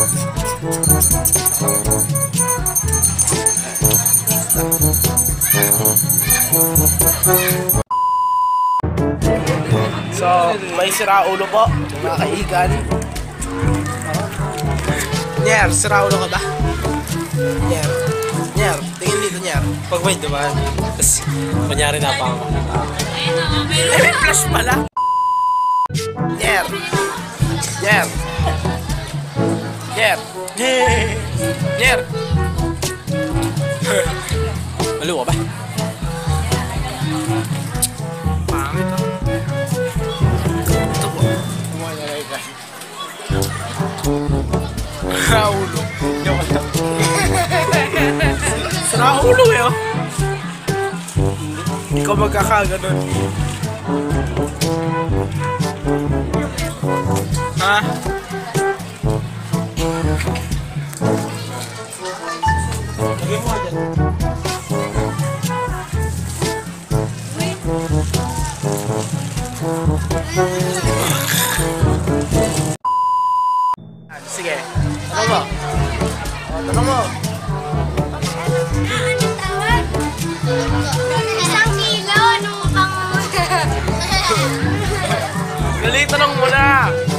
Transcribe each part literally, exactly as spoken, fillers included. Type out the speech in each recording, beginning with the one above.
So, may sira ulo po, mga kaigan. Nyer, sira ulo ka ba? Nyer, Nyer, tingin dito Nyer. Pag wait diba? Tapos, kunyari na pa ako. Eh, may flash pala. Nyer, Nyer, Nyer, Nyer. Maluwa ba? Pangit ah. Ito po. Kumalagay ka. Sira ulo. Sira ulo eh oh. Hindi ko magkakaganon. Ha? Lagyan mo dyan. Sige, tanong mo. O, tanong mo. Isang kilo, ano bang... Dali, tanong mo na.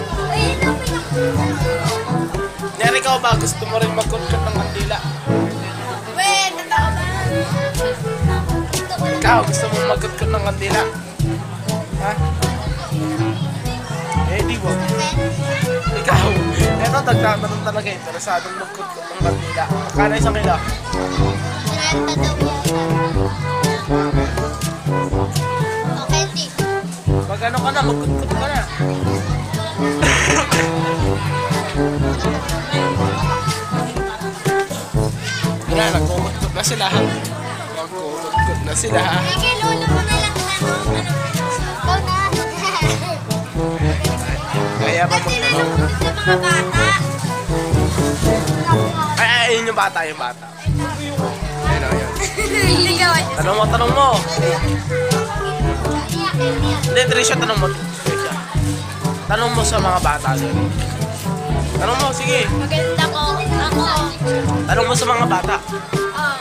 Neri, ikaw ba? Gusto mo rin magkutkat ng kandila? Wait, totoo ba? Ikaw, gusto mo magkutkat ng kandila? Ha? Eh, di mo. Ikaw, eto, tagtatanong talaga eh. Interesadong magkutkat ng kandila. Magkano isang kilo? Okay, di. Pag ano ka na, magkutkut ka na. Wala, nagkukutkut na sila. Nagkukutkut na sila. Ay, kay lolo mo na lang na. Ikaw na. Kaya pa Kasi mag- lolo mo sa mga bata. Ay, ay, yun yung bata, yung bata. Ayun o, yun. Hindi ka wala. Tanong mo, tanong mo. Hindi, Trisha, tanong mo. Trisha. Tanong mo sa mga bata. Sorry. Tanong mo, sige. Maganda ko. Ako. Tanong mo sa mga bata. Oh.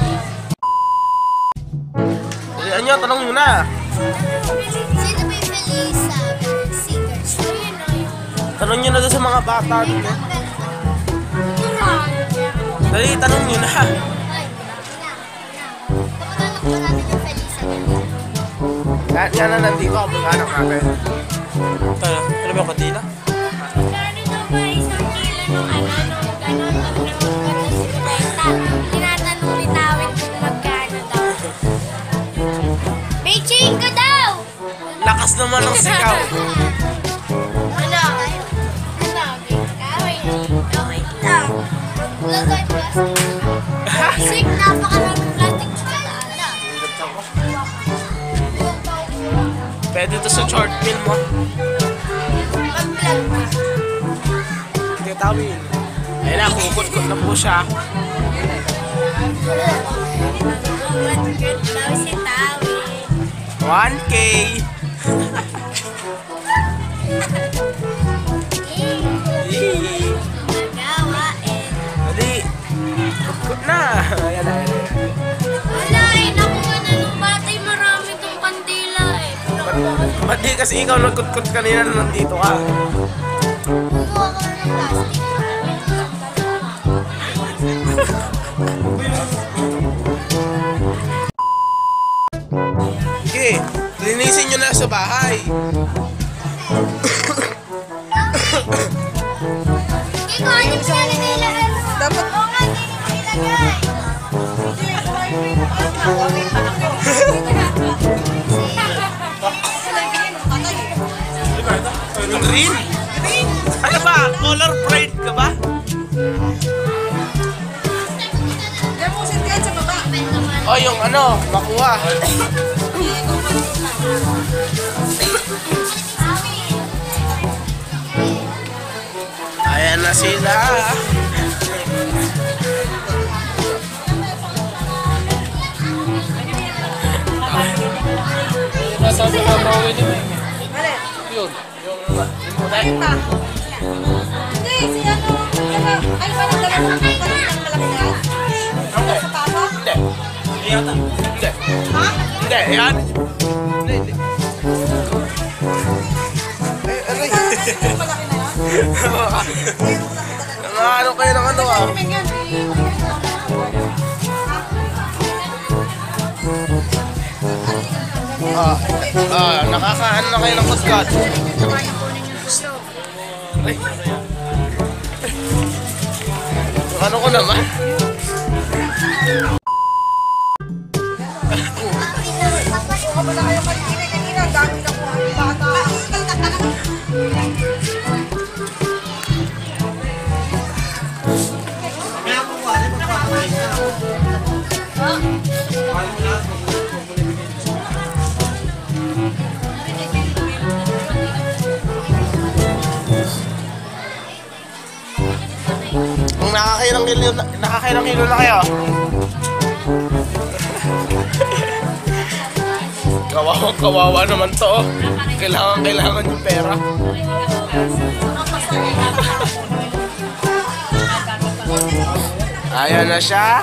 Eh, ano, tanong nyo na. Sino ba yung Melissa? Singers. Ayun o yun. Tanong nyo na doon sa mga bata. Dito. Dali, tanong nyo na. Ay, kapatanong ko natin yung Felisa. Yan, yan na nandito. Mag-anak natin. Ano? Ano ba yung kandila? Magkano na ba isang kilo nung ano, nung gano'n, pag nangungkat na si Beta? Tinatanong ni Tawid kung magkano daw. Beijing ka daw! Lakas naman ng sigaw. Ano? Ano? Kawin. Kawin lang. Wala tayo plastic. Sig, napakaraming plastic sa daan. Pwede to sa short film mo. Pag-vlog na. Hindi tawin. Ayun na, kukut-kut na po siya. Good daw si Tawid. one K. Magawain. Dali. Kut-kut na. Ayan na, ayan na. Wala eh, nakuha na nung batay marami tong kandila eh. Ba't- Ba't di kasi ikaw nagkut-kut kanina na nandito ka? Kumuha ko na ng plastic. Sige, linisin nyo na sa bahay. Hindi ko alam siya nilagay mo. Dapat- Oo nga, hindi ko nilagay. Green? Ano ba? Color pride ka ba? O yung ano, makuha. Ayan na sila. Sabi ka ba uwi ni Ming? Yun. Yung, yung, Hindi, si ano, ay, Hindi. Hindi. Hindi. Hindi. Yan. Hindi. Hindi. Eh, aray. Nangaano kayo ng ano ah. Ah, ah, nakakaano na kayo ng kuskat. Ay. Yung ano ko naman. Kung nakakailang kilo, nakakailang kilo na kayo? Kawawa, kawawa naman to. Kailangan, kailangan yung pera. Ayan na siya.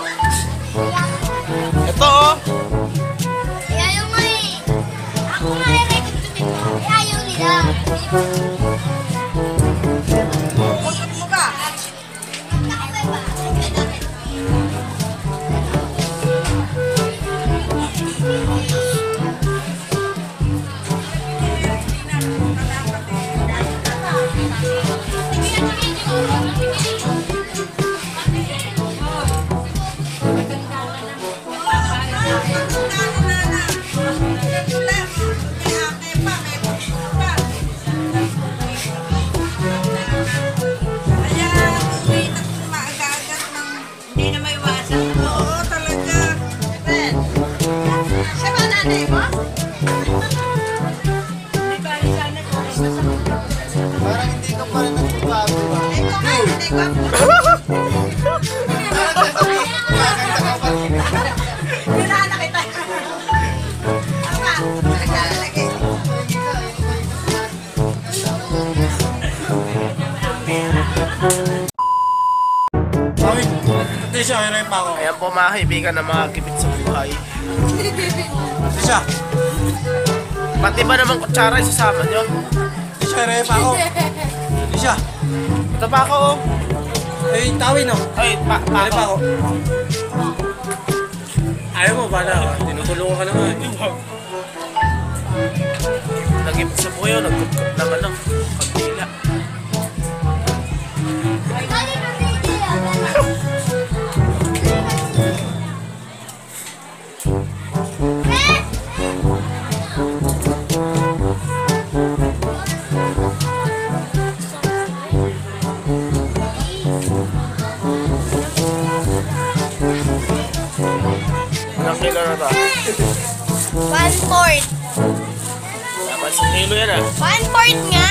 Ito oh. Ayaw mo eh. Ako nga yung record tumito. Eh, ayaw nila. Kusot mo ba? Parang hindi ka pa rin nagbabago. Hindi siya, meron pa ako. Ayan po mga kaibigan na mga kibit sa buhay. Hindi siya. Pati ba naman kutsara isasama nyo? Hindi siya, meron pa ako. Hindi siya. Ito pa ako oh. Ay, tawin oh. Ay, pa, pa Meron pa ako. ako. Ayaw mo, bala ka. Tinutulungan ka naman. Nag-ibig sa buhay oh. Nagkutkot naman ng pagkila. Ilang kilo na to? One fourth. Dapat isang kilo yan ah. One fourth nga.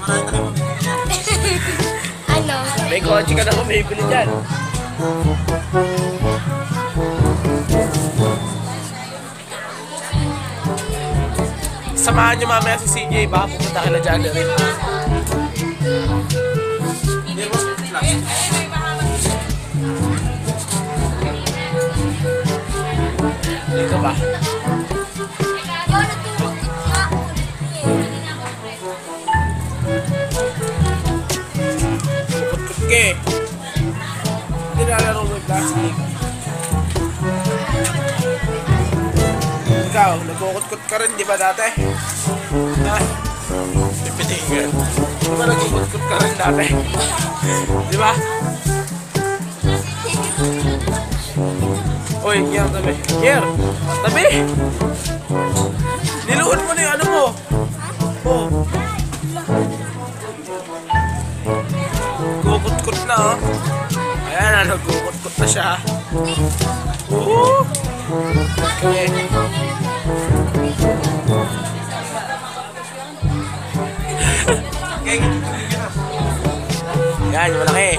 Ano? May kotse ka na kumibili dyan. Samahan nyo mamaya si C J ba? Pupunta kila dyan na rin. Dito ba? Kutkut ka eh. Hindi nalalaro ng plastic. Ikaw, nagkukutkut ka rin, di ba dati? Ha? Pipitingan. Di ba nagkukutkut ka rin dati? Di ba? Uy, Kier, tabi. Kier, tabi! Niluhod mo na yung ano mo. Oh. Kukutkut na oh. Ayan na, nagkukutkut na siya. Woo! Okay. Yan, yung malaki.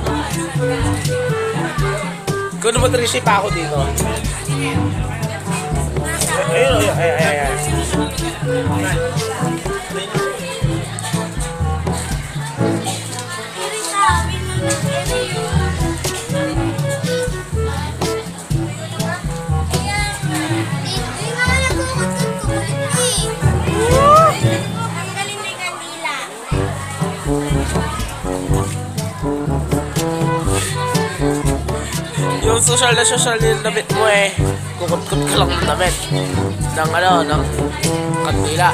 Kung matrisi pa ako dito. Ayun, ayun, ayun, ayun, ayun. Iri sa amin, iri yun. social na social yung damit mo eh. Kukut-kut ka lang ng damit. Ng ano, ng kandila.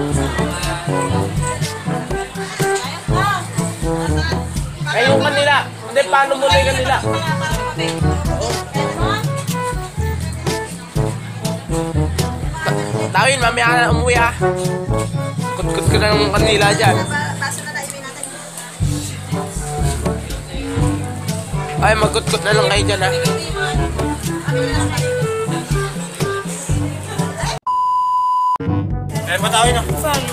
Ay, yung kanila. Hindi, paano mo na yung kanila? Tawin, mamaya ka na umuwi ah. Kut-kut ka na ng kanila dyan. Ay, magkut-kut na lang kayo dyan ha. Eh, patawin no?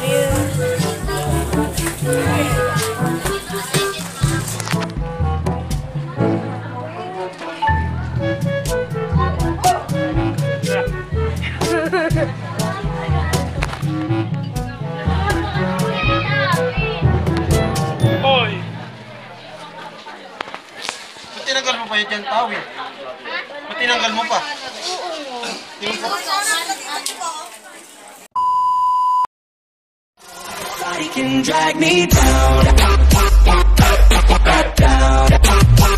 Hoy! Ba't tinanggal mo pa yun dyan, tawin? Ba't tinanggal mo pa? Can drag me down, down.